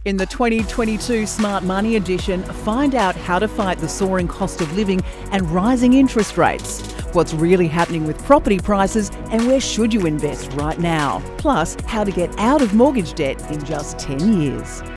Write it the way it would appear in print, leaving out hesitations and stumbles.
In the 2022 Smart Money edition, find out how to fight the soaring cost of living and rising interest rates, what's really happening with property prices and where should you invest right now, plus how to get out of mortgage debt in just 10 years.